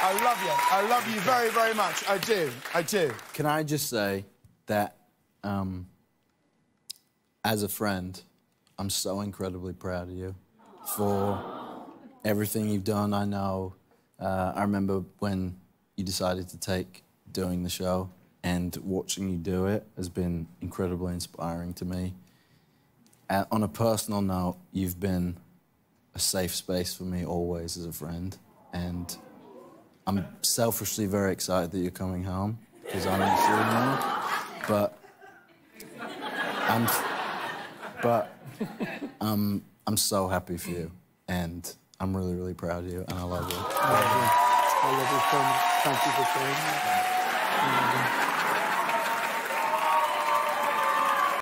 I love you. I love you very, very much. I do. I do. Can I just say that, as a friend, I'm so incredibly proud of you for everything you've done. I know, I remember when you decided to take doing the show, and watching you do it has been incredibly inspiring to me. On a personal note, you've been a safe space for me always as a friend, and I'm selfishly very excited that you're coming home, because I'm in Sweden now, I'm so happy for you, and I'm really, really proud of you, and I love you. I love you so much. Thank you for saying that.